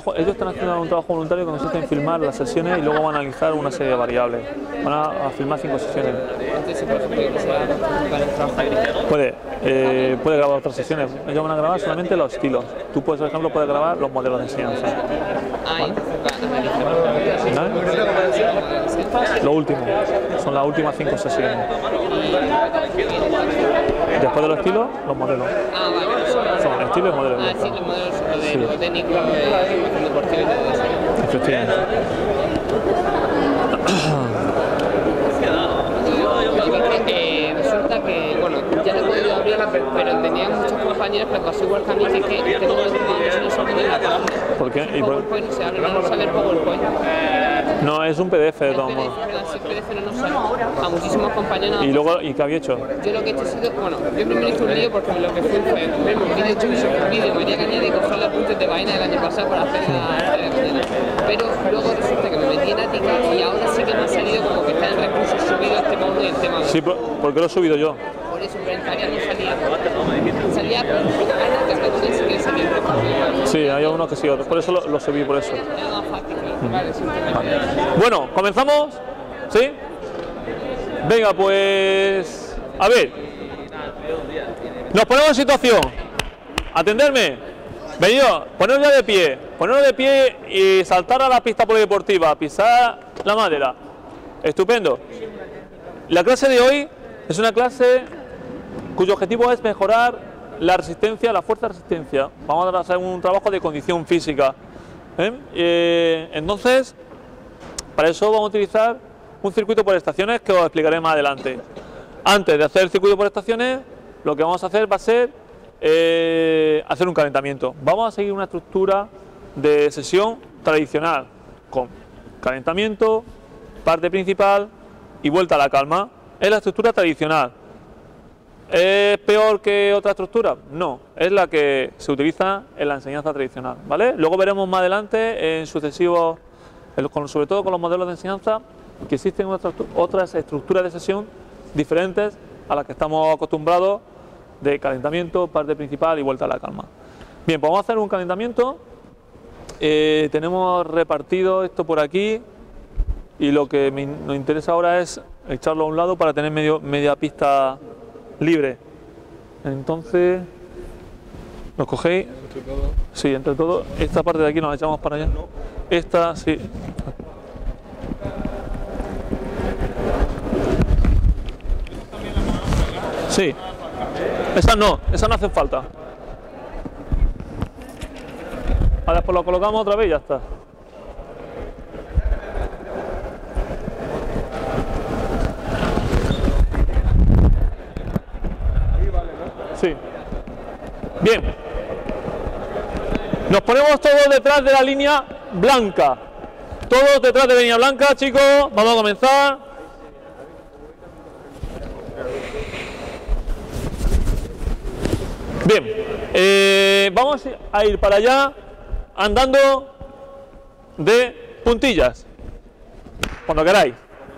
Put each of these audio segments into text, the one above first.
ellos están haciendo un trabajo voluntario que consiste en filmar las sesiones y luego van a analizar una serie de variables. Van a filmar 5 sesiones. Puede grabar otras sesiones. Ellos van a grabar solamente los estilos. Tú, por ejemplo, puedes grabar los modelos de enseñanza. ¿Vale? Lo último. Son las últimas 5 sesiones. Después de los estilos, los modelos. Son estilos y modelos. Sí, los modelos de lo técnico, de deportivo y todo eso. Efectivamente. Resulta que, bueno, ya no he podido abrirla, pero tenía muchos compañeros que pasó igual que a mí, que tengo que no se pone en la página. ¿Por qué? PowerPoint se abre, no sale el PowerPoint. No, es un PDF de todos modos. Si el PDF no nos sale a muchísimos compañeros. ¿Y luego qué había hecho? Yo lo que he hecho ha sido, bueno, yo primero hice un lío porque lo que fui fue ver un vídeo hecho sobre un vídeo, me había cañado y coger los puntos de vaina del año pasado para hacer la mañana. Pero luego resulta que me metí en Ática y ahora sí que me ha salido como que está en recursos subido el tema 1 y el tema 2. Sí, ¿por qué lo he subido yo? Por eso, pero en Área no salía. Salía, pero que hablando de sí que salía. Sí, hay algunos que sí, otros. Por eso lo subí, por eso. Era más fácil, vale, sí. Bueno, ¿comenzamos? ¿Sí? Venga, pues... A ver. Nos ponemos en situación. Atenderme. Venido, poneros ya de pie. Poneros de pie y saltar a la pista polideportiva. Pisar la madera. Estupendo. La clase de hoy es una clase cuyo objetivo es mejorar la resistencia, la fuerza de resistencia. Vamos a hacer un trabajo de condición física. Entonces, para eso vamos a utilizar un circuito por estaciones que os explicaré más adelante. Antes de hacer el circuito por estaciones, lo que vamos a hacer va a ser hacer un calentamiento. Vamos a seguir una estructura de sesión tradicional con calentamiento, parte principal y vuelta a la calma. Es la estructura tradicional. ¿Es peor que otra estructura? No, es la que se utiliza en la enseñanza tradicional, ¿vale? Luego veremos más adelante en sucesivos, sobre todo con los modelos de enseñanza, que existen otras estructuras de sesión diferentes a las que estamos acostumbrados, de calentamiento, parte principal y vuelta a la calma. Bien, pues vamos a hacer un calentamiento. Tenemos repartido esto por aquí y lo que nos interesa ahora es echarlo a un lado para tener media pista libre. Entonces, ¿nos cogéis? Sí, entre todos. Esta parte de aquí nos echamos para allá. Esta, sí. Sí. Esas no hacen falta. Ahora después lo colocamos otra vez y ya está. Sí. Bien. Nos ponemos todos detrás de la línea blanca. Todos detrás de la línea blanca, chicos. Vamos a comenzar. Bien. Vamos a ir para allá andando de puntillas. Cuando queráis.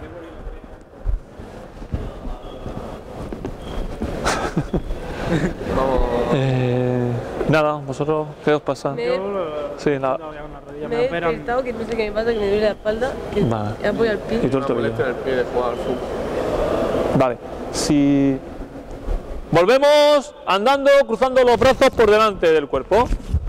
Nada, vosotros, ¿qué os pasa? Sí, nada. Me he despertado, que no sé qué me pasa, que me duele la espalda, que ya voy al pie. Y tú el tobillo. Vale, si volvemos andando, cruzando los brazos por delante del cuerpo.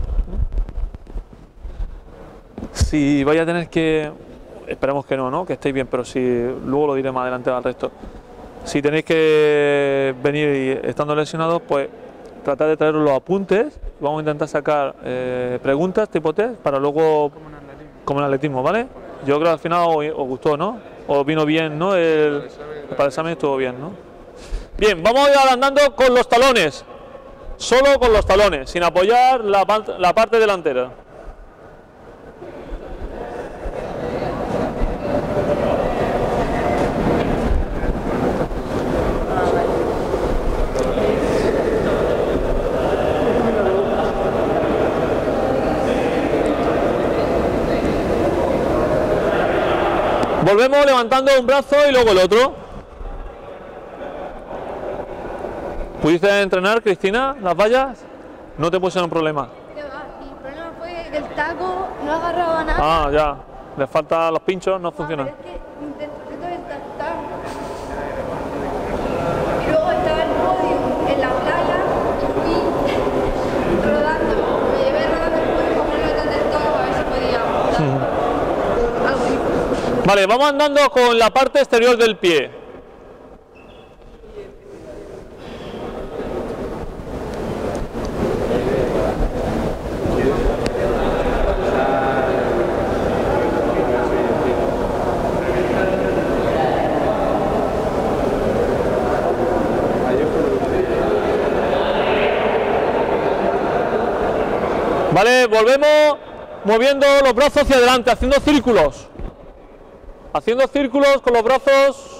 Si vais a tener que, esperemos que no, que estéis bien, pero si luego lo diré más adelante al resto. Si tenéis que venir y estando lesionados, pues tratad de traeros los apuntes. Vamos a intentar sacar preguntas tipo test para luego, como en atletismo, ¿vale? Yo creo que al final os gustó, ¿no? Os vino bien, ¿no? Para el examen estuvo bien, ¿no? Bien, vamos a ir andando con los talones. Solo con los talones, sin apoyar la parte delantera. Volvemos levantando un brazo y luego el otro. ¿Pudiste entrenar, Cristina, las vallas? No te puse un problema. El problema fue que el taco no he agarrado a nada. Ah, ya. Le faltan los pinchos, no funcionan. Pero es que intento descartar. Y luego estaba el podio en la playa y rodando. Me llevé rodando el podio para ponerlo en el todo a ver si podía algo así. Vale, vamos andando con la parte exterior del pie. Vale, volvemos moviendo los brazos hacia adelante, haciendo círculos. Haciendo círculos con los brazos.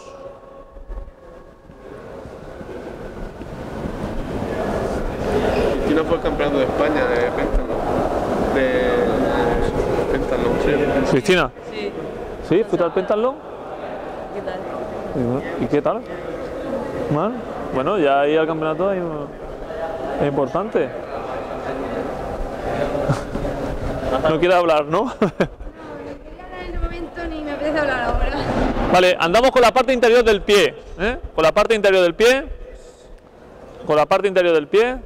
Cristina fue el campeonato de España de péntatlon. Sí. Cristina. Sí. ¿Sí? ¿Fuiste al péntatlon? ¿Qué tal? ¿Y qué tal? ¿Mal? Bueno, ya ir al campeonato es importante. No quiere hablar, ¿no? No quería hablar en ese momento ni me apetece hablar ahora. Vale, andamos con la parte interior del pie, ¿eh? Con la parte interior del pie. Con la parte interior del pie.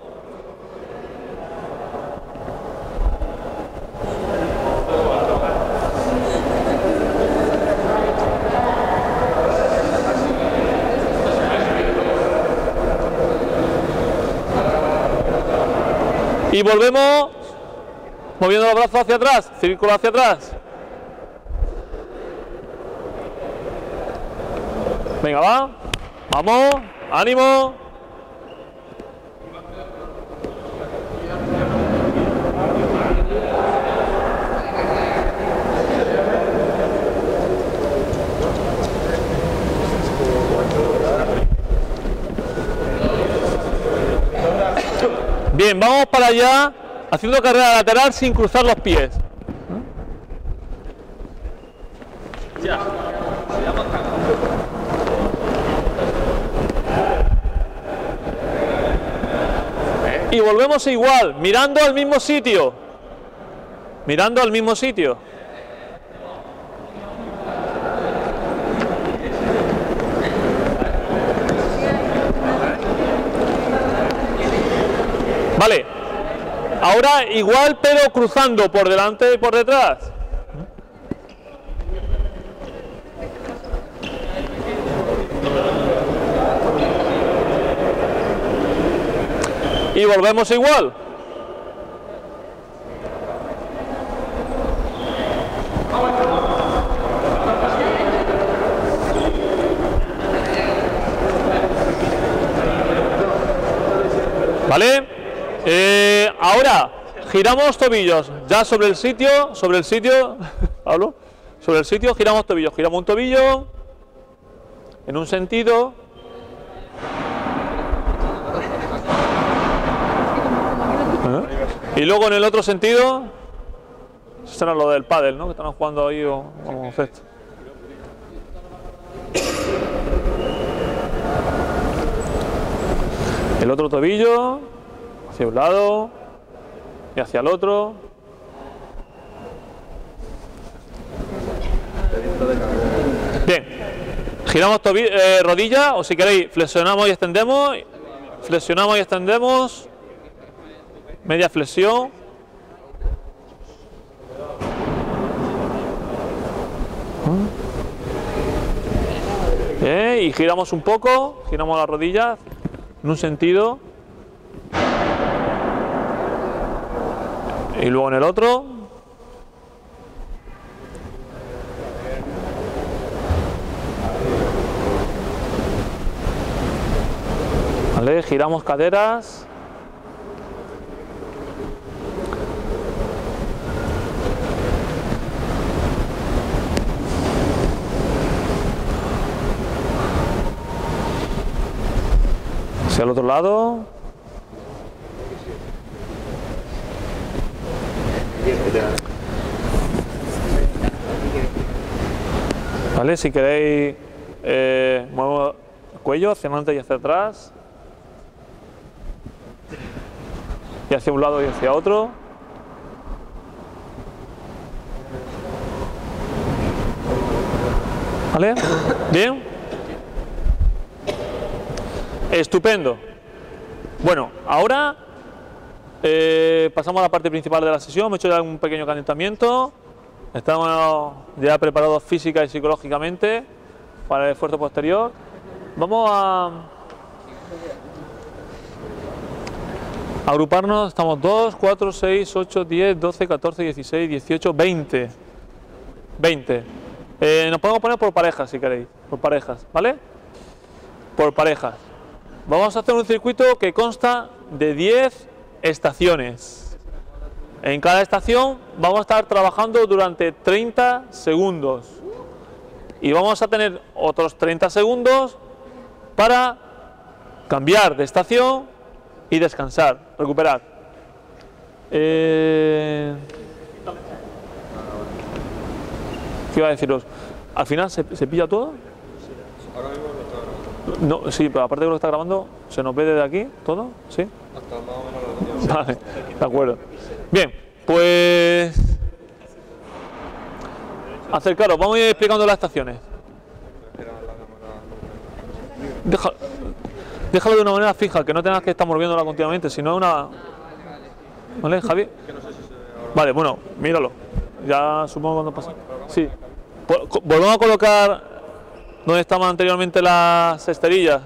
Y volvemos moviendo los brazos hacia atrás, círculo hacia atrás. Venga, va. Vamos, ánimo. Bien, vamos para allá, haciendo carrera lateral sin cruzar los pies. Y volvemos igual, mirando al mismo sitio. Mirando al mismo sitio. Vale, ahora igual pero cruzando por delante y por detrás. Y volvemos igual. ¿Vale? Ahora giramos tobillos, ya sobre el sitio, Pablo, sobre el sitio giramos tobillos, giramos un tobillo en un sentido, y luego en el otro sentido. Eso será lo del pádel, ¿no? Que están jugando ahí o baloncesto. El otro tobillo hacia un lado y hacia el otro. Bien, giramos rodilla, o si queréis flexionamos y extendemos, media flexión. Bien, y giramos un poco, giramos las rodillas en un sentido y luego en el otro. Vale, giramos caderas. Hacia el otro lado. Vale, si queréis muevo el cuello hacia adelante y hacia atrás. Y hacia un lado y hacia otro. ¿Vale? ¿Bien? Estupendo. Bueno, ahora pasamos a la parte principal de la sesión. Hemos hecho ya un pequeño calentamiento. Estamos ya preparados física y psicológicamente para el esfuerzo posterior. Vamos a agruparnos. Estamos 2, 4, 6, 8, 10, 12, 14, 16, 18, 20. 20. Nos podemos poner por parejas si queréis. Por parejas, ¿vale? Por parejas. Vamos a hacer un circuito que consta de 10 estaciones. En cada estación vamos a estar trabajando durante 30 segundos. Y vamos a tener otros 30 segundos para cambiar de estación y descansar, recuperar. ¿Qué iba a deciros? ¿Al final se pilla todo? No, sí, pero aparte de lo que está grabando, ¿se nos ve desde aquí todo? ¿Sí? Vale, de acuerdo. Bien, pues acercaros, vamos a ir explicando las estaciones. Déjalo de una manera fija, que no tengas que estar moviéndola continuamente, sino una... ¿Vale, Javi? Vale, bueno, míralo. Ya supongo cuando pasa. Sí. Volvemos a colocar donde estaban anteriormente las esterillas.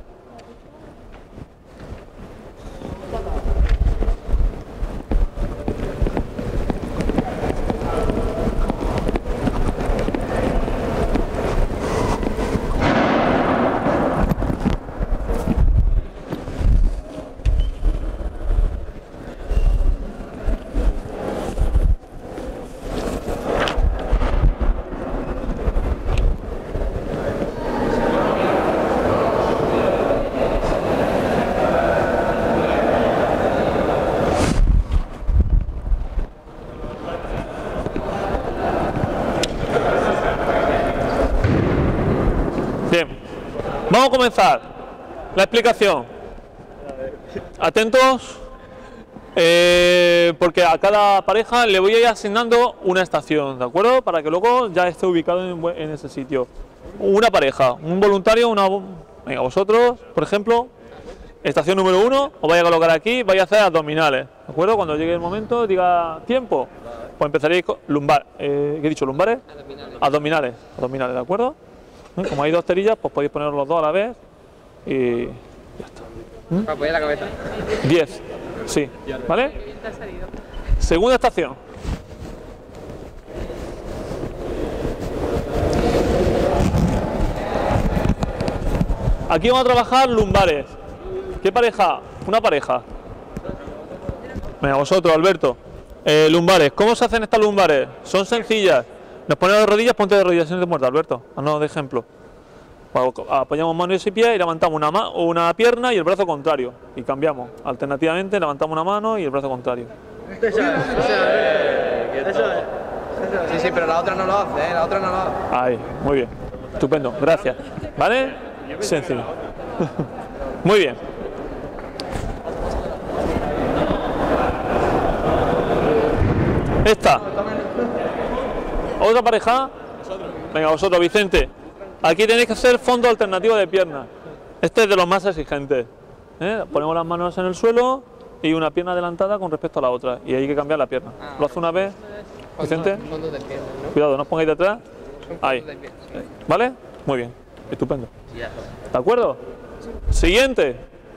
Vamos a comenzar la explicación. Atentos, porque a cada pareja le voy a ir asignando una estación, ¿de acuerdo? Para que luego ya esté ubicado en ese sitio. Una pareja, un voluntario, venga, vosotros, por ejemplo, estación número 1, os vais a colocar aquí, vais a hacer abdominales, ¿de acuerdo? Cuando llegue el momento, diga tiempo, pues empezaréis con lumbar, ¿qué he dicho? ¿Lumbares? Abdominales, ¿de acuerdo? Como hay dos cerillas, pues podéis poner los dos a la vez y ya está. Para apoyar la cabeza. 10, sí, ¿vale? Segunda estación. Aquí vamos a trabajar lumbares. ¿Qué pareja? Una pareja. Venga, vosotros, Alberto. Lumbares. ¿Cómo se hacen estas lumbares? Son sencillas. Nos ponemos de rodillas, ponte de rodillas, si no te muertas, Alberto. Haznos de ejemplo. Apoyamos manos y pies y levantamos una pierna y el brazo contrario. Y cambiamos. Alternativamente levantamos una mano y el brazo contrario. Sí, sí, pero la otra no lo hace, la otra no lo hace. Ahí, muy bien. Estupendo, gracias. ¿Vale? Sencillo. Muy bien. Esta. ¿Otra pareja? Venga, vosotros, Vicente. Aquí tenéis que hacer fondo alternativo de pierna. Este es de los más exigentes. Ponemos las manos en el suelo y una pierna adelantada con respecto a la otra. Y hay que cambiar la pierna. Lo hace una vez, Vicente. Cuidado, no os pongáis detrás. Ahí. ¿Vale? Muy bien. Estupendo. ¿De acuerdo? Siguiente.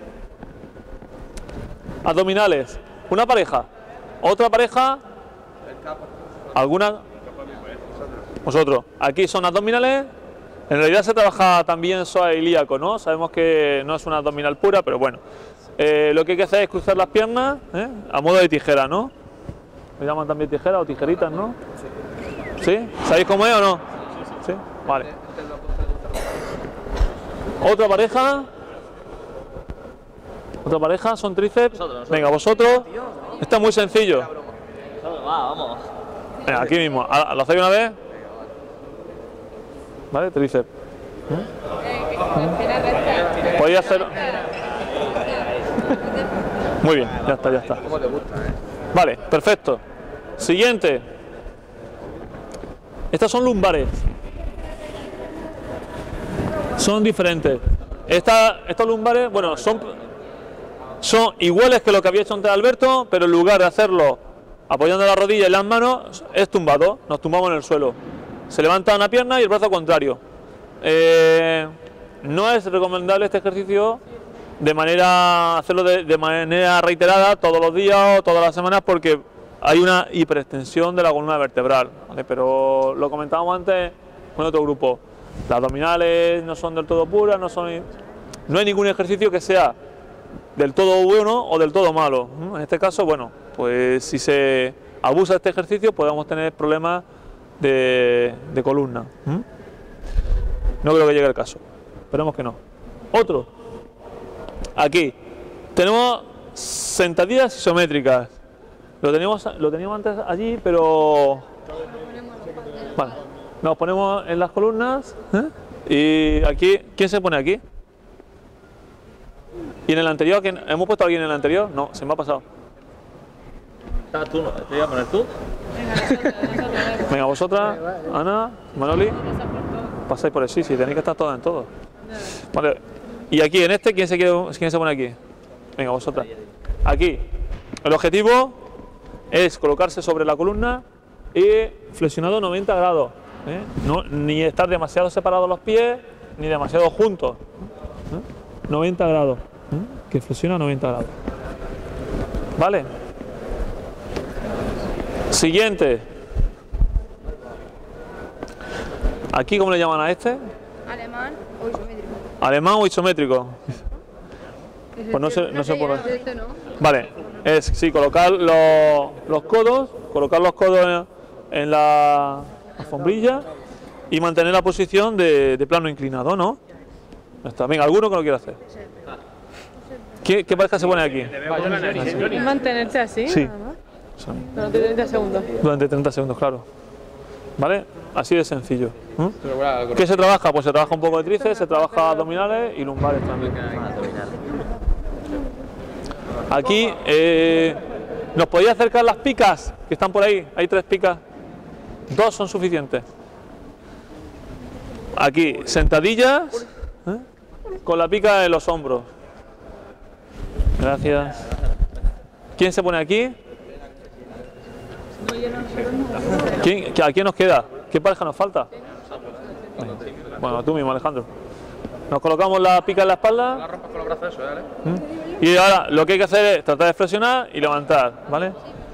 Abdominales. Una pareja. Otra pareja. ¿Alguna? Vosotros. Aquí son abdominales. En realidad se trabaja también psoas ilíaco, ¿no? Sabemos que no es una abdominal pura, pero bueno. Lo que hay que hacer es cruzar las piernas, a modo de tijera, ¿no? ¿Lo llaman también tijera o tijeritas, no? ¿Sí? ¿Sabéis cómo es o no? ¿Sí? Vale. Otra pareja. Otra pareja, son tríceps. Venga, vosotros. Esto es muy sencillo. Vamos. Venga, aquí mismo. ¿Lo hacéis una vez? ¿Vale? Tríceps. Podéis hacer... Muy bien, ya está, ya está. Vale, perfecto. Siguiente. Estas son lumbares. son diferentes. Estos lumbares, bueno, son iguales que lo que había hecho antes Alberto, pero en lugar de hacerlo apoyando la rodilla y las manos, es tumbado, nos tumbamos en el suelo. Se levanta una pierna y el brazo contrario. No es recomendable este ejercicio hacerlo de manera reiterada todos los días o todas las semanas, porque hay una hiperextensión de la columna vertebral, ¿vale? Pero lo comentábamos antes con otro grupo. Las abdominales no son del todo puras, no hay ningún ejercicio que sea del todo bueno o del todo malo. En este caso, bueno, pues si se abusa de este ejercicio podemos tener problemas de columna. No creo que llegue el caso, esperemos que no. Otro, aquí tenemos sentadillas isométricas. Lo teníamos antes allí, pero vale, nos ponemos en las columnas, y aquí, ¿quién se pone aquí? ¿Y en el anterior? ¿Hemos puesto a alguien en el anterior? No, se me ha pasado. Tú no, te voy a poner tú. Venga, vosotras, Ana, Manoli, pasáis por el sí, tenéis que estar todas en todo. Vale. Y aquí, en este, ¿quién se pone aquí? Venga, vosotras. Aquí, el objetivo es colocarse sobre la columna y flexionado 90 grados. No, ni estar demasiado separados los pies, ni demasiado juntos. 90 grados. Que flexiona 90 grados. ¿Vale? Siguiente. Aquí, ¿cómo le llaman a este? Alemán o isométrico. Alemán o isométrico. Pues no sé por qué. Vale, es colocar los codos en la alfombrilla y mantener la posición de plano inclinado, ¿no? Está. Venga, ¿alguno que lo quiera hacer? ¿Qué pareja se pone aquí? ¿Es mantenerte así? Sí. Nada más. Durante 30 segundos. Durante 30 segundos, claro. ¿Vale? Así de sencillo. ¿Qué se trabaja? Pues se trabaja un poco de tríceps, se trabaja abdominales y lumbares también. Aquí, ¿nos podéis acercar las picas que están por ahí? Hay 3 picas. 2 son suficientes. Aquí, sentadillas, con la pica en los hombros. Gracias. ¿Quién se pone aquí? ¿A quién nos queda? ¿Qué pareja nos falta? Bueno, tú mismo, Alejandro. Nos colocamos la pica en la espalda. La rompas con los brazos, eso, ¿vale? Y ahora lo que hay que hacer es tratar de flexionar y levantar, ¿vale?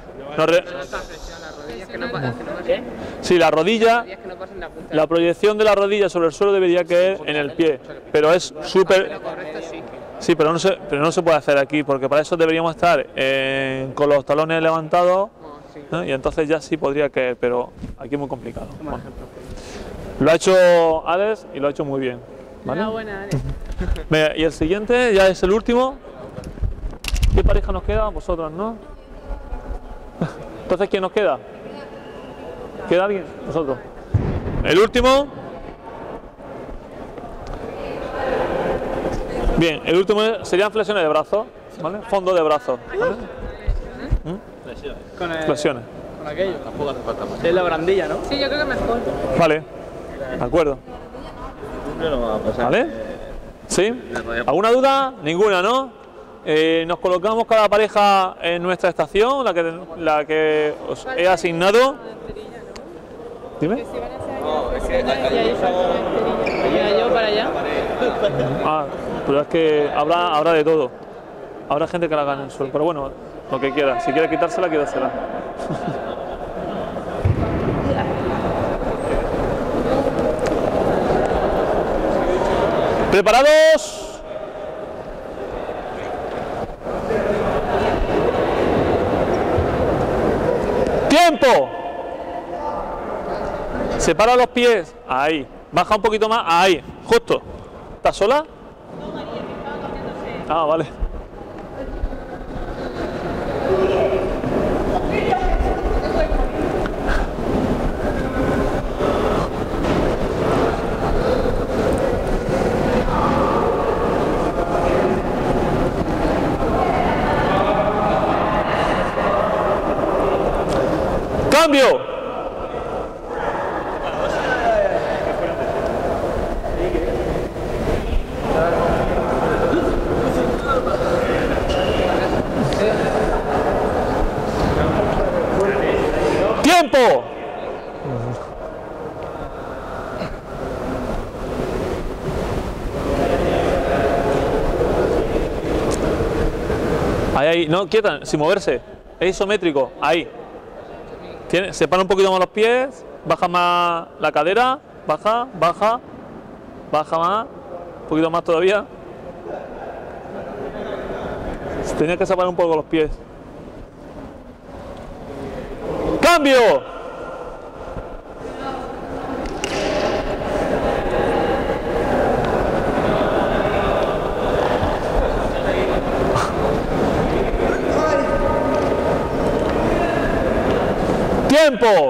Sí, la rodilla, la proyección de la rodilla sobre el suelo debería caer en el pie, pero es súper... Sí, pero no se puede hacer aquí, porque para eso deberíamos estar con los talones levantados, y entonces ya sí podría caer, pero aquí es muy complicado. Bueno. Lo ha hecho Alex y lo ha hecho muy bien, ¿vale? Enhorabuena, Alex. Venga, y el siguiente ya es el último. ¿Qué pareja nos queda? Vosotros, ¿no? Entonces, ¿quién nos queda? ¿Queda alguien? Vosotros. El último. Bien, el último serían flexiones de brazos, ¿vale? Fondo de brazos, ¿vale? Flexiones. Con aquello. Tampoco hace falta más. Es la barandilla, ¿no? Sí, yo creo que mejor. Vale, de acuerdo. No va a pasar. ¿Vale? ¿Sí? ¿Alguna duda? Ninguna, ¿no? Nos colocamos cada pareja en nuestra estación, la que os he asignado. Dime. ¿Y yo para allá? Ah, pero es que habrá de todo. Habrá gente que la gane en el suelo, pero bueno, lo que quiera. Si quiere quitársela, quítasela. ¿Preparados? ¡Tiempo! Separa los pies. Ahí. Baja un poquito más. Ahí. Justo. ¿Estás sola? Ah, vale. ¡Cambio! ¡Tiempo! Ahí, no, quieta, sin moverse. Es isométrico, ahí. Separa un poquito más los pies, baja más la cadera, baja más, un poquito más todavía. Tenía que separar un poco los pies. ¡Cambio! ¡Tiempo!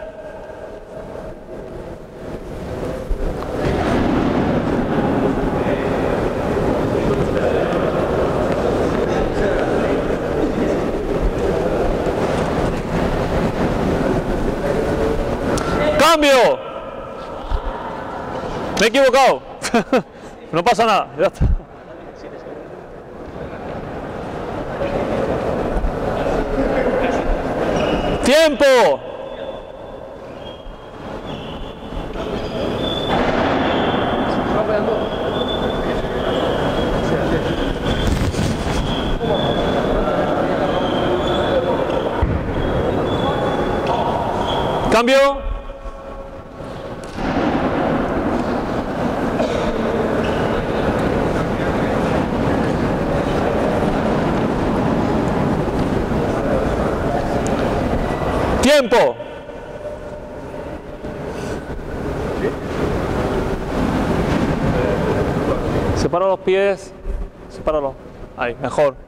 ¡Cambio! Me he equivocado. No pasa nada, ya está. ¡Tiempo! ¡Cambio! ¡Tiempo! Separa los pies, sepáralos. Ahí, mejor.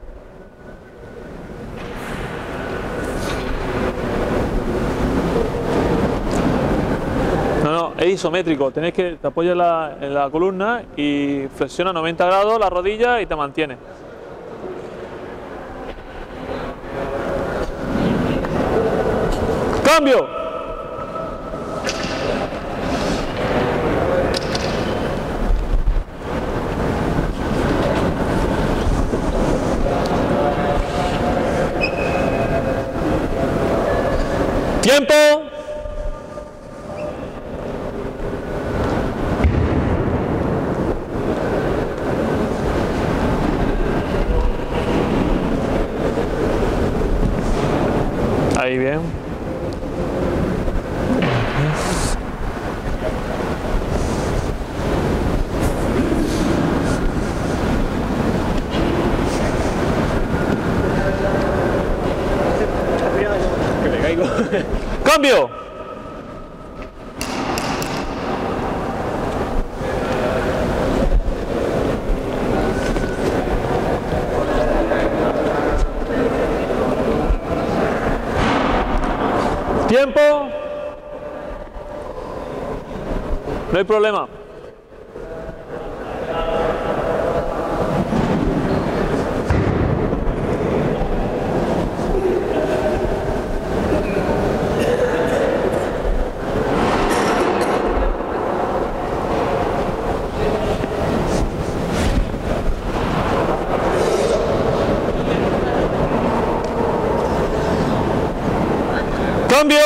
No, es isométrico. Tenéis que te apoyas en la columna y flexiona 90 grados la rodilla y te mantiene. ¡Cambio! ¡Tiempo! Ahí bien. Que me caigo. ¡Cambio! ¡Tiempo! No hay problema. ¡Cambio!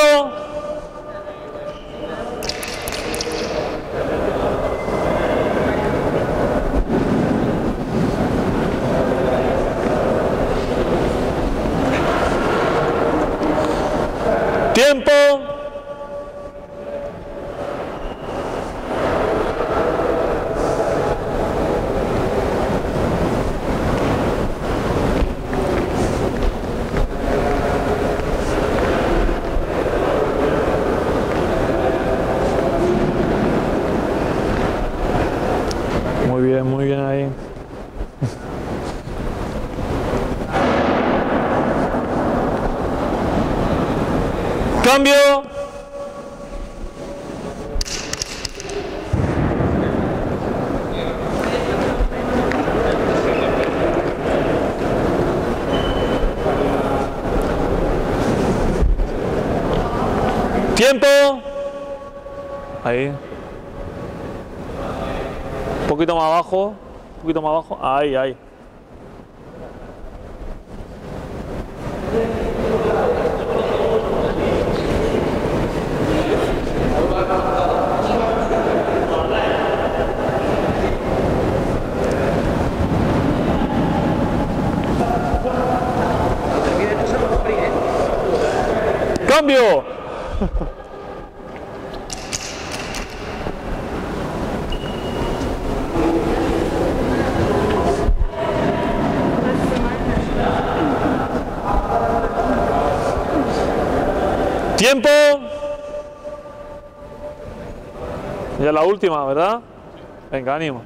¡Tiempo! Muy bien ahí. ¡Cambio! ¡Tiempo! Ahí. Un poquito más abajo. Un poquito más abajo. Ahí, ahí. ¡Cambio! ¡Tiempo! Ya la última, ¿verdad? Venga, ánimo.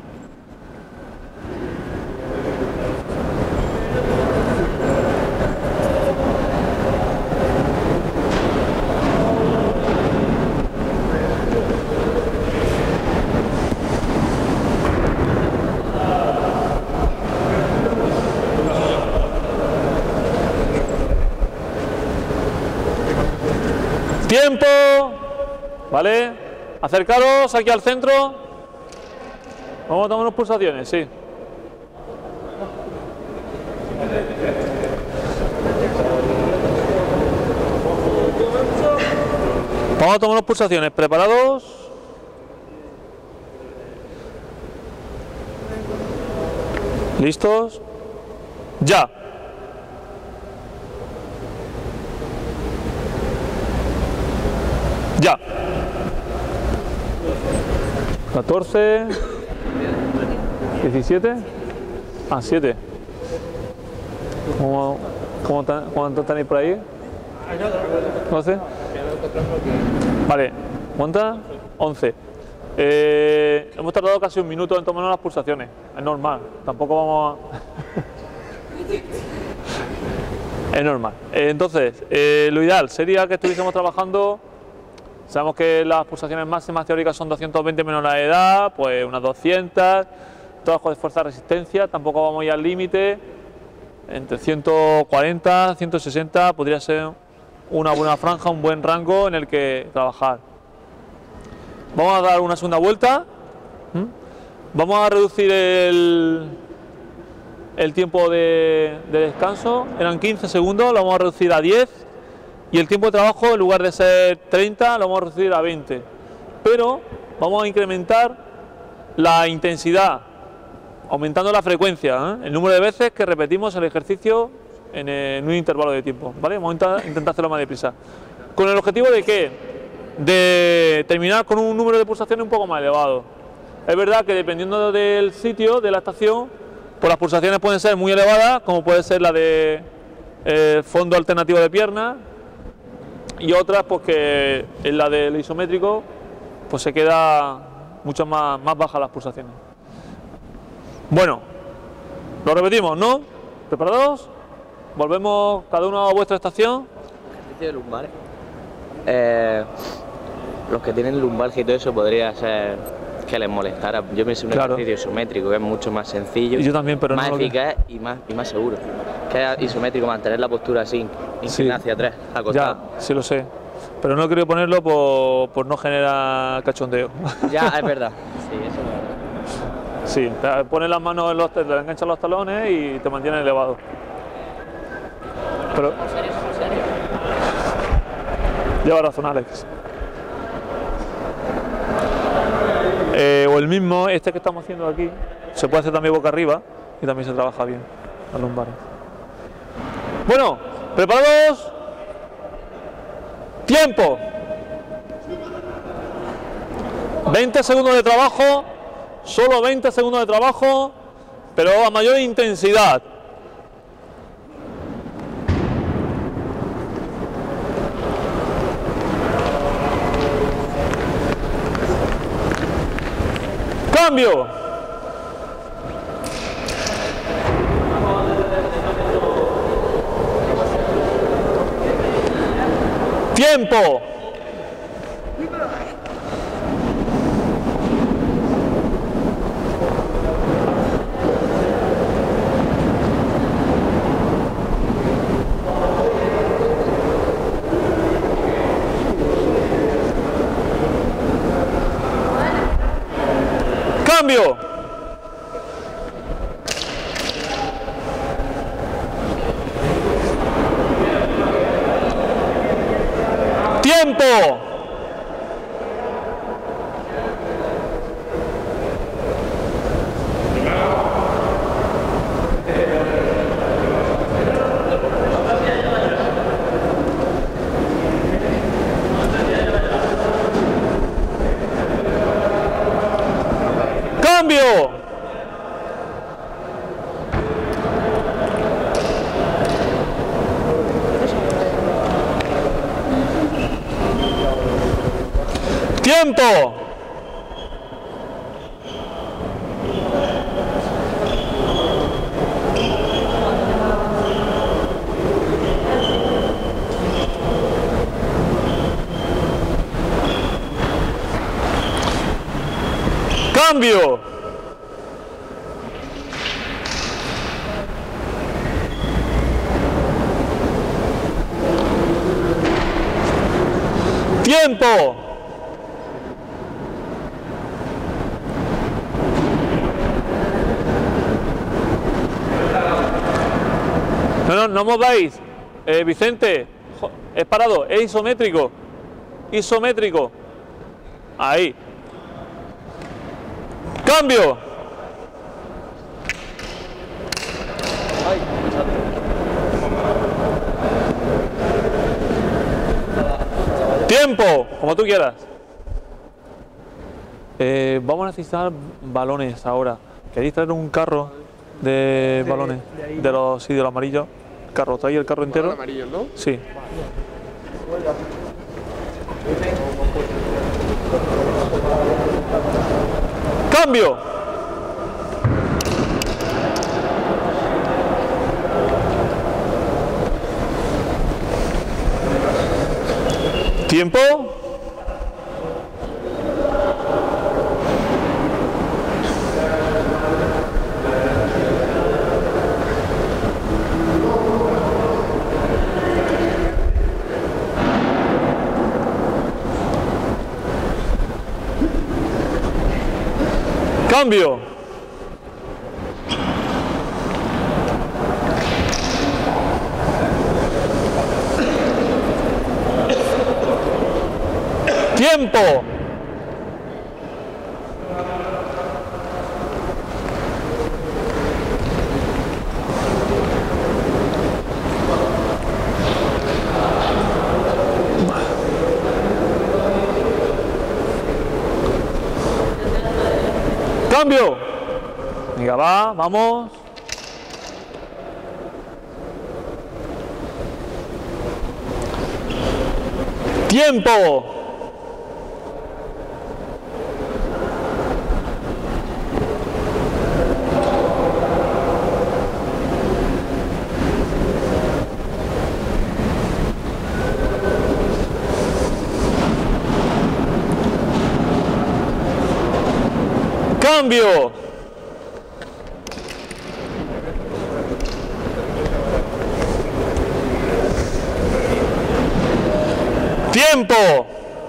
¡Tiempo! ¿Vale? Acercaros aquí al centro. Vamos a tomar unas pulsaciones, sí. Vamos a tomar unas pulsaciones. ¿Preparados? ¿Listos? ¡Ya! ¡Ya! 14, 17, 7. ¿Cuántos tenéis por ahí? 12. Vale, ¿cuántas? 11. Hemos tardado casi un minuto en tomarnos las pulsaciones. Es normal, tampoco vamos a... Es normal. Entonces, lo ideal sería que estuviésemos trabajando. Sabemos que las pulsaciones máximas teóricas son 220 menos la edad, pues unas 200, trabajo de fuerza de resistencia, tampoco vamos a ir al límite, entre 140, 160 podría ser una buena franja, un buen rango en el que trabajar. Vamos a dar una segunda vuelta, vamos a reducir el tiempo de descanso, eran 15 segundos, lo vamos a reducir a 10. Y el tiempo de trabajo, en lugar de ser 30, lo vamos a reducir a 20. Pero vamos a incrementar la intensidad, aumentando la frecuencia, el número de veces que repetimos el ejercicio en un intervalo de tiempo. ¿Vale? Vamos a intentar hacerlo más deprisa. ¿Con el objetivo de qué? De terminar con un número de pulsaciones un poco más elevado. Es verdad que dependiendo del sitio, de la estación, pues las pulsaciones pueden ser muy elevadas, como puede ser la de fondo alternativo de piernas, y otras pues que en la del isométrico pues se queda mucho más bajas las pulsaciones. Bueno, lo repetimos, ¿no? ¿Preparados? Volvemos cada uno a vuestra estación. Ejercicio de lumbares. Los que tienen lumbalgia y todo eso podría ser que les molestara. Yo me hice un ejercicio isométrico que es mucho más sencillo, Y yo también, pero más no eficaz y más seguro. Que es isométrico, mantener la postura así, inclinar hacia atrás, acostado. Ya, sí lo sé. Pero no quiero ponerlo por no generar cachondeo. Ya, es verdad. Sí, eso es verdad. Sí, te pones las manos te enganchas los talones y te mantienes elevado. Pero... Lleva razón, Alex. O el mismo, este que estamos haciendo aquí, se puede hacer también boca arriba y también se trabaja bien las lumbares. Bueno, ¿preparados? ¡Tiempo! 20 segundos de trabajo, solo 20 segundos de trabajo, pero a mayor intensidad. ¡Cambio! ¡Tiempo! ¡Cambio! ¡Tiempo! ¡Cambio! ¡Tiempo! ¡Cambio! ¡Tiempo! No mováis, Vicente, es parado, es isométrico, isométrico, ahí, cambio, tiempo, como tú quieras. Vamos a necesitar balones ahora. ¿Queréis traer un carro de balones? De los amarillos. Carro, ¿traéis el carro entero? Amarillo, ¿no? Sí. ¡Cambio! ¿Tiempo? Cambio. Tiempo. Cambio. Venga, vamos. Tiempo. Cambio. Tiempo.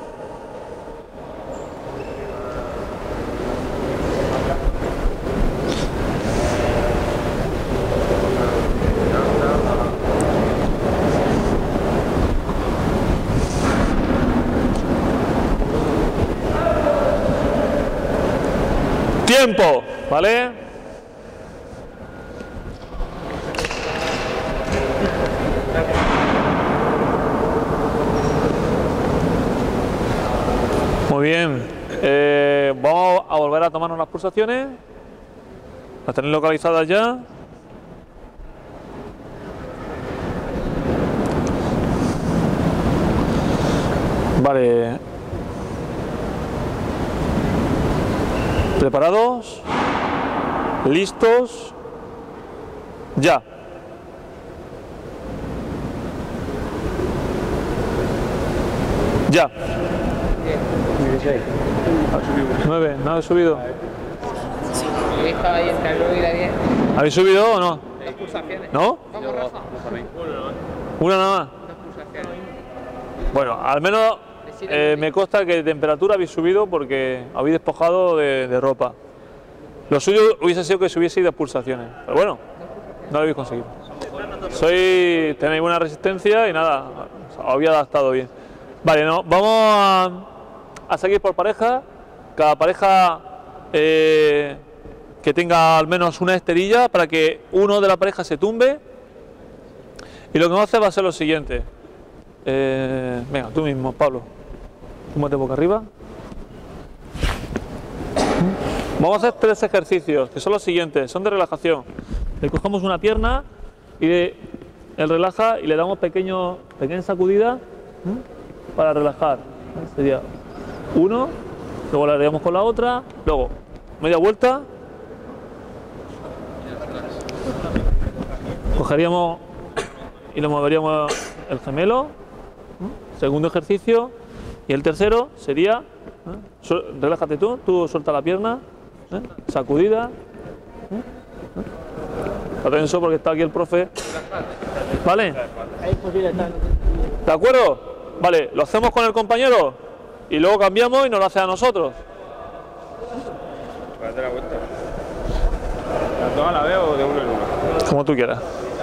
Tiempo, ¿vale? Muy bien. Vamos a volver a tomarnos las pulsaciones. Las tenéis localizadas ya. Vale. ¿Preparados? ¿Listos? Ya. Ya. 9, ¿no habéis subido? Estaba ahí entre el 9 y la 10. ¿Habéis subido o no? Dos pulsaciones. ¿No? Vamos, Rafa. ¿Una nada más? Dos pulsaciones. Bueno, al menos me consta que de temperatura habéis subido porque habéis despojado de ropa. Lo suyo hubiese sido que subieseis de pulsaciones, pero bueno, no lo habéis conseguido. Tenéis buena resistencia y nada, os había adaptado bien. Vale, no, vamos a seguir por pareja. Cada pareja que tenga al menos una esterilla para que uno de la pareja se tumbe. Y lo que vamos a hacer va a ser lo siguiente. Venga, tú mismo, Pablo. Túmbate boca arriba. Vamos a hacer 3 ejercicios, que son los siguientes, son de relajación. Le cogemos una pierna y él relaja y le damos pequeñas sacudidas para relajar. Sería 1, luego la haríamos con la otra, luego media vuelta. Cogeríamos y le moveríamos el gemelo. Segundo ejercicio. Y el tercero sería, relájate tú suelta la pierna, sacudida. Está tenso porque está aquí el profe. ¿Vale? ¿De acuerdo? Vale, lo hacemos con el compañero y luego cambiamos y nos lo hace a nosotros. Date la vuelta. ¿Las dos a la vez o de uno en uno? Como tú quieras.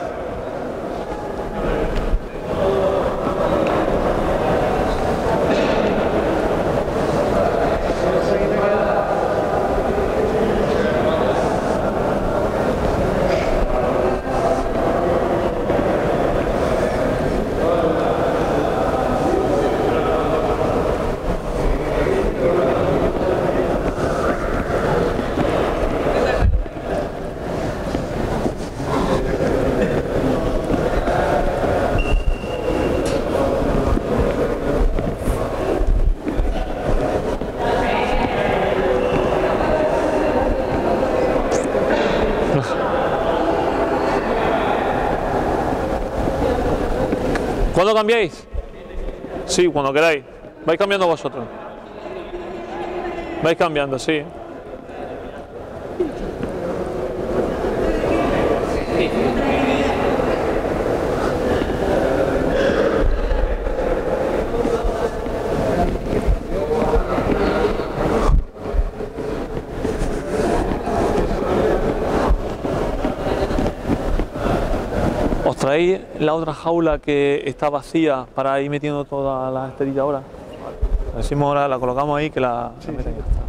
¿Cuándo cambiáis? Sí, cuando queráis. Vais cambiando vosotros. Vais cambiando, sí. ¿Os traéis la otra jaula que está vacía para ir metiendo todas las esteritas ahora? La decimos ahora, la colocamos ahí que la meten ya está.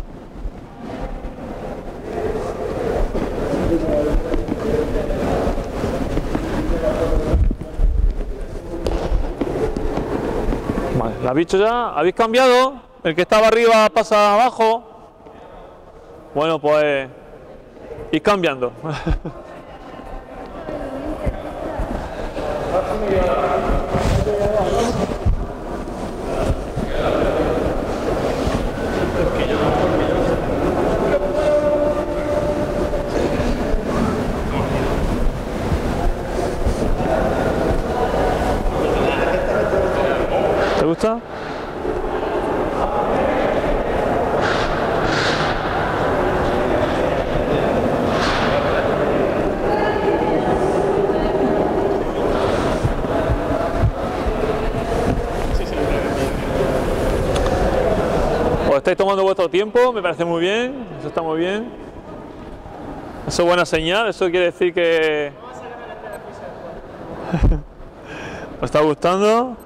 Vale, ¿la habéis hecho ya? ¿Habéis cambiado? El que estaba arriba pasa abajo. Bueno, pues ir cambiando. ¿Te gusta? Os estáis tomando vuestro tiempo, me parece muy bien, eso está muy bien. Eso es buena señal, eso quiere decir que os está gustando.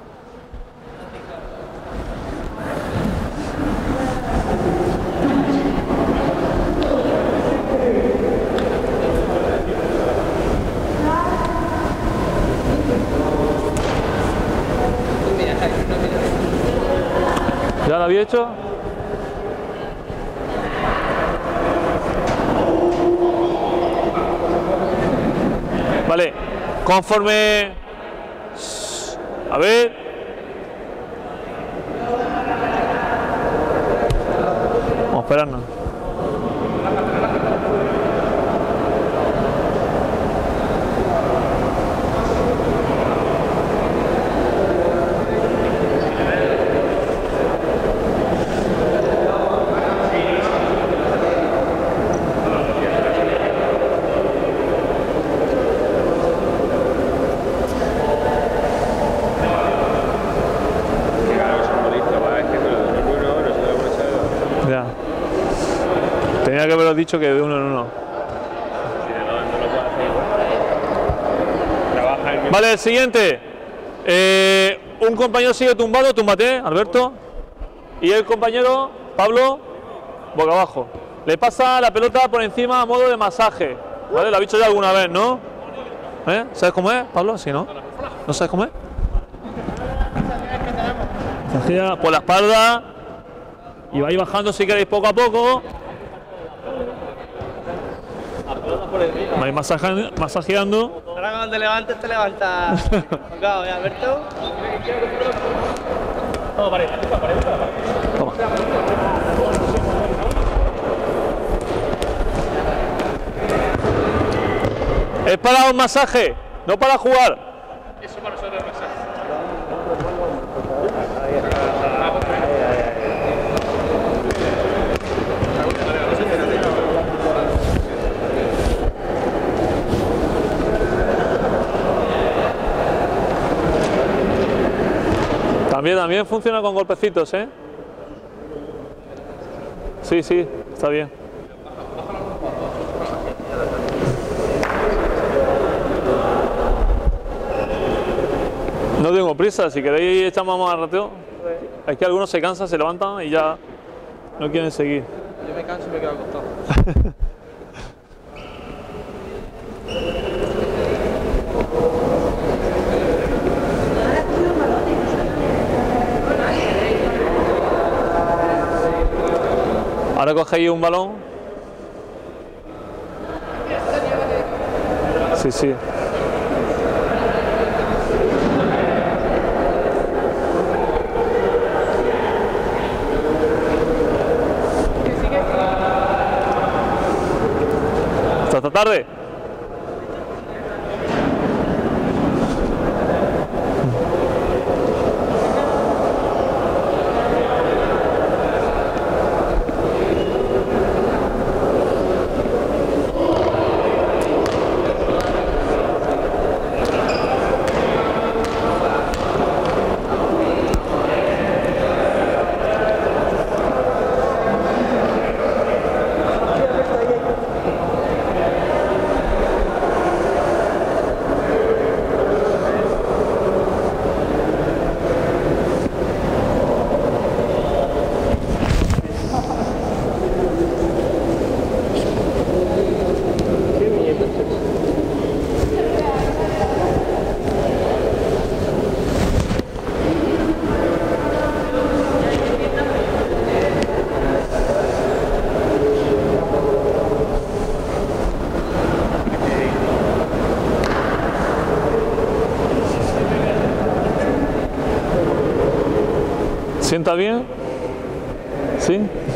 ¿Ya lo había hecho? Vale, conforme... A ver... Vamos a esperarnos. Tenía que haberos dicho que de uno en uno. Vale, el siguiente. Un compañero sigue tumbado, túmbate, Alberto. Y el compañero, Pablo, boca abajo. Le pasa la pelota por encima a modo de masaje. ¿Vale? Lo has visto ya alguna vez, ¿no? ¿Sabes cómo es, Pablo? ¿Sí, no? ¿No sabes cómo es? Masajea por la espalda. Y vais bajando si queréis poco a poco. Vais masajeando. Ahora cuando te levantes, te levantas. Tocado, ¿eh, Alberto? Toma. Es para un masaje, no para jugar. Eso para nosotros es masaje. También funciona con golpecitos, ¿eh? Sí, está bien. No tengo prisa, si queréis echamos más rateo. Es que algunos se cansan, se levantan y ya no quieren seguir. Yo me canso y me quedo acostado. Ahora cogéis un balón. Sí. ¿Hasta esta tarde? ¿Sienta bien? ¿Sí?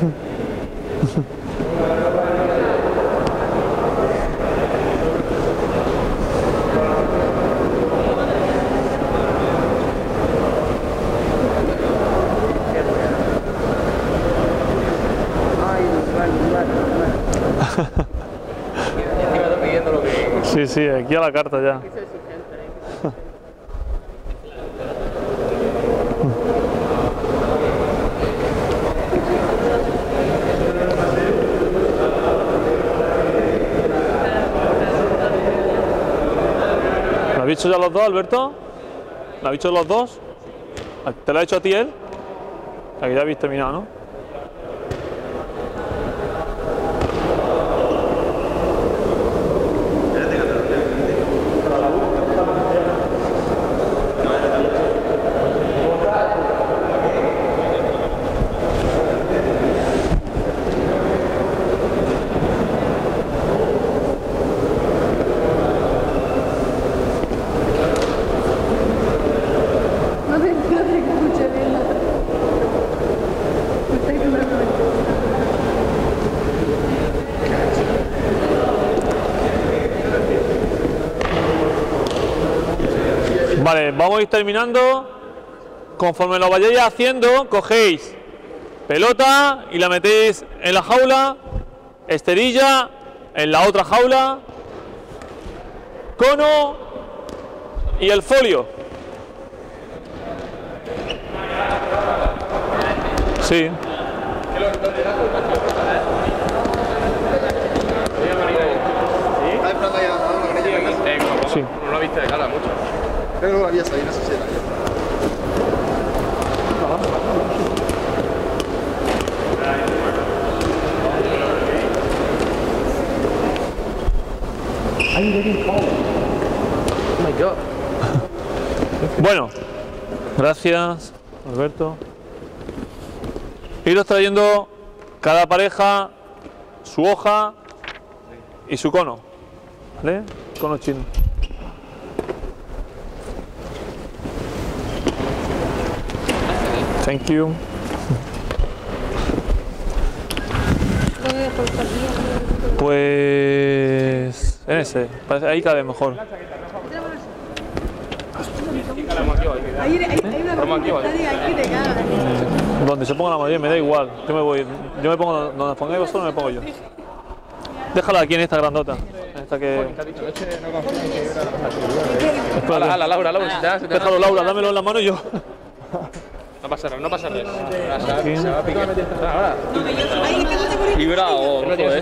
Sí, aquí a la carta ya. ¿Lo habéis hecho ya los dos, Alberto? ¿Lo habéis hecho los dos? ¿Te lo ha hecho a ti él? Aquí ya habéis terminado, ¿no? Vale, vamos a ir terminando. Conforme lo vayáis haciendo, cogéis pelota y la metéis en la jaula, esterilla en la otra jaula, cono y el folio. Sí. Sí. No lo viste de cara mucho. Creo que no lo había salido, no sé si era Oh my God. Bueno, gracias, Alberto. Iros trayendo cada pareja su hoja y su cono. ¿vale? Cono chino. Thank you. Pues en ese, ahí cabe mejor. Donde se ponga la mayoría me da igual. Yo me pongo donde pongáis vosotros, me pongo yo. Déjala aquí en esta grandota. Esta que. Hala, Laura, Déjalo, Laura, dámelo en la mano y yo. No pasa nada, no pasa nada. Se va a picar. Librado, joder.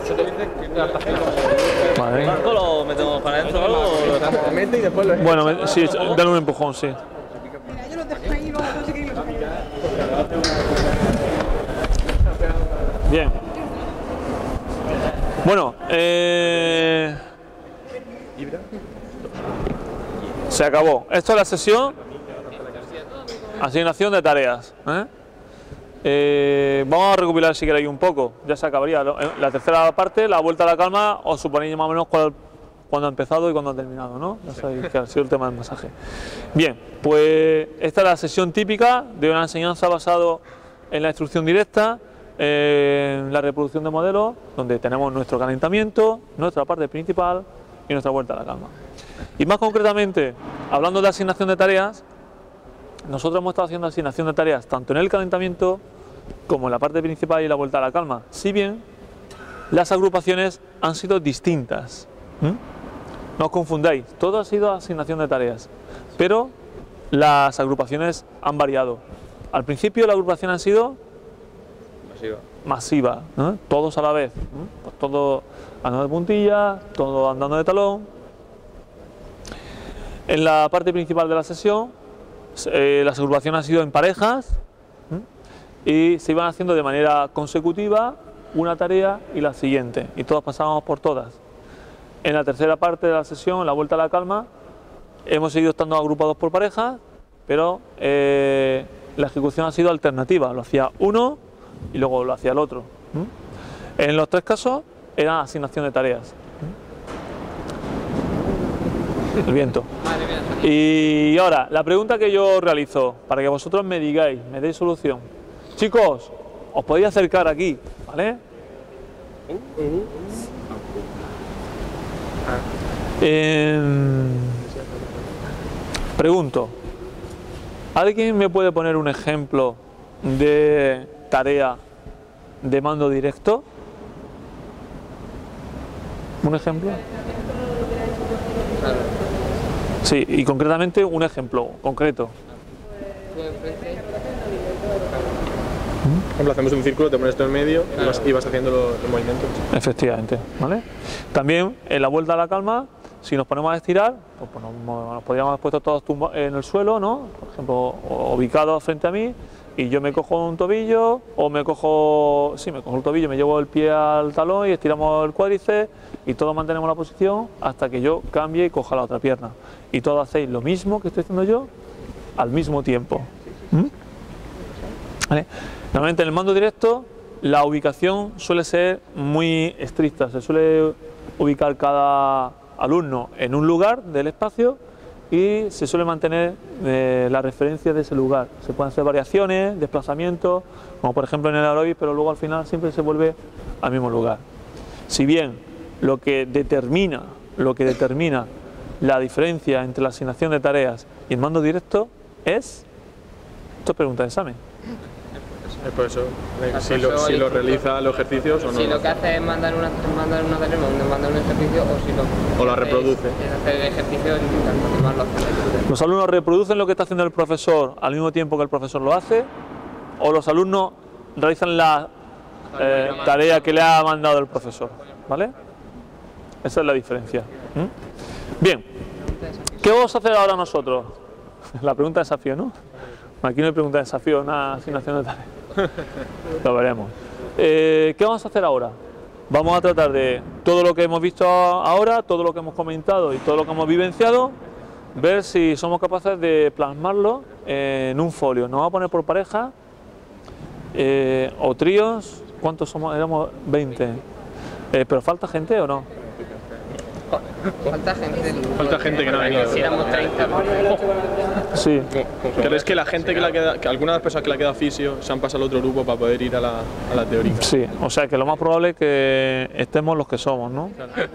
Vale. ¿Lo metemos para adentro o algo? Lo mete y después lo... Bueno, sí, dale un empujón, sí. Bien. Bueno, se acabó. Esto es la sesión. Asignación de tareas. Vamos a recopilar si queréis un poco. Ya se acabaría. La tercera parte, la vuelta a la calma, os suponéis más o menos cuándo ha empezado y cuándo ha terminado, ¿no? Ya sabéis que ha sido el tema del masaje. Bien, pues esta es la sesión típica de una enseñanza basada en la instrucción directa, en la reproducción de modelos, donde tenemos nuestro calentamiento, nuestra parte principal y nuestra vuelta a la calma. Y más concretamente, hablando de asignación de tareas, nosotros hemos estado haciendo asignación de tareas tanto en el calentamiento como en la parte principal y la vuelta a la calma, si bien las agrupaciones han sido distintas. No os confundáis, todo ha sido asignación de tareas, pero las agrupaciones han variado. Al principio la agrupación ha sido masiva, ¿no? Todos a la vez, pues todo andando de puntilla, todo andando de talón. En la parte principal de la sesión las agrupaciones han sido en parejas y se iban haciendo de manera consecutiva una tarea y la siguiente, y todos pasábamos por todas. En la tercera parte de la sesión, en la vuelta a la calma, hemos seguido estando agrupados por parejas, pero la ejecución ha sido alternativa, lo hacía uno y luego lo hacía el otro. En los tres casos era asignación de tareas. El viento. Y ahora, la pregunta que yo realizo, para que vosotros me digáis, me deis solución. Chicos, os podéis acercar aquí, ¿vale? Pregunto, ¿alguien me puede poner un ejemplo de tarea de mando directo? ¿Un ejemplo? Sí, y concretamente un ejemplo concreto. Por ejemplo, hacemos un círculo, te pones esto en medio y vas haciendo los movimientos. Efectivamente, ¿vale? También en la vuelta a la calma, si nos ponemos a estirar, pues nos podríamos haber puesto todos en el suelo, ¿no? Por ejemplo, ubicados frente a mí, y yo me cojo un tobillo, o me cojo el tobillo, me llevo el pie al talón y estiramos el cuádriceps, y todos mantenemos la posición hasta que yo cambie y coja la otra pierna. Y todos hacéis lo mismo que estoy haciendo yo al mismo tiempo. ¿Vale? Normalmente en el mando directo la ubicación suele ser muy estricta, se suele ubicar cada alumno en un lugar del espacio y se suele mantener la referencia de ese lugar. Se pueden hacer variaciones, desplazamientos, como por ejemplo en el aeróbic, pero luego al final siempre se vuelve al mismo lugar. Si bien lo que determina la diferencia entre la asignación de tareas y el mando directo es... Esto es pregunta de examen. Por eso, si lo realiza los ejercicios o no. Si lo que hace es mandar una tarea, mandar un ejercicio, o la reproduce. Es hacer el ejercicio intentando tomarlo. ¿Los alumnos reproducen lo que está haciendo el profesor al mismo tiempo que el profesor lo hace? ¿O los alumnos realizan la tarea que le ha mandado el profesor? ¿Vale? Esa es la diferencia. Bien, ¿qué vamos a hacer ahora nosotros? La pregunta de desafío, ¿no? Aquí no hay pregunta de desafío, una asignación de tareas. Lo veremos. ¿Qué vamos a hacer ahora? Vamos a tratar de todo lo que hemos visto ahora, todo lo que hemos comentado y todo lo que hemos vivenciado, ver si somos capaces de plasmarlo en un folio. Nos vamos a poner por pareja o tríos. ¿Cuántos somos? Éramos 20. ¿Pero falta gente o no? Falta gente. Falta gente que no ha venido. Si éramos 30. Sí. ¿Crees que la gente que algunas de las personas que le ha quedado fisio se han pasado al otro grupo para poder ir a la teórica? Sí, o sea que lo más probable es que estemos los que somos, ¿no?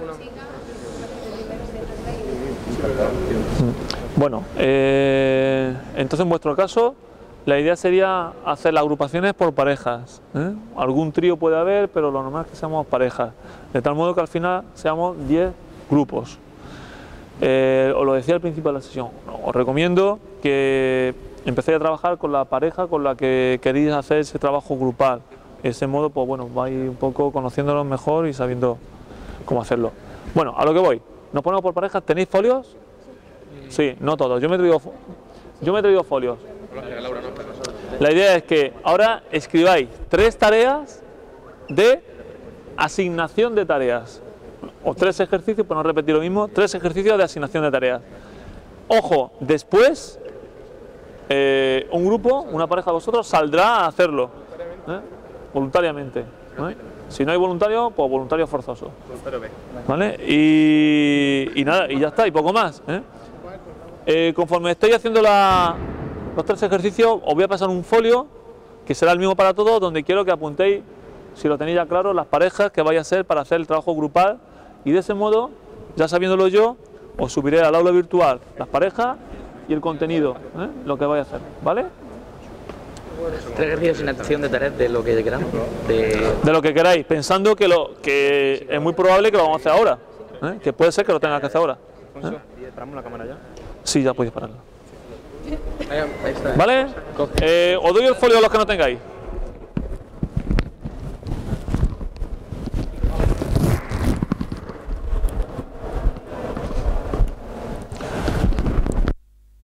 Bueno, entonces en vuestro caso la idea sería hacer las agrupaciones por parejas, ¿eh? Algún trío puede haber, pero lo normal es que seamos parejas, de tal modo que al final seamos 10 grupos. Os lo decía al principio de la sesión, os recomiendo que empecéis a trabajar con la pareja con la que queréis hacer ese trabajo grupal. De ese modo, pues bueno, vais un poco conociéndolos mejor y sabiendo cómo hacerlo. Bueno, a lo que voy, nos ponemos por parejas. ¿Tenéis folios? Sí, no todos. Yo me he traído folios. La idea es que ahora escribáis 3 tareas de asignación de tareas. O 3 ejercicios, para no repetir lo mismo, 3 ejercicios de asignación de tareas. Ojo, después un grupo, una pareja de vosotros, saldrá a hacerlo, voluntariamente. Si no hay voluntario, pues voluntario forzoso. ¿Vale? Y nada, y ya está, y poco más. Conforme estoy haciendo los 3 ejercicios, os voy a pasar un folio que será el mismo para todos, donde quiero que apuntéis, si lo tenéis ya claro, las parejas que vais a hacer para hacer el trabajo grupal, y de ese modo, ya sabiéndolo yo, os subiré al aula virtual las parejas y el contenido, lo que vais a hacer, ¿vale? 3 ejercicios de asignación de tareas de lo que queramos. De lo que queráis, pensando que es muy probable que lo vamos a hacer ahora, que puede ser que lo tengas que hacer ahora. ¿Paramos la cámara ya? Sí, ya podéis pararla. ¿Vale? Os doy el folio a los que no tengáis.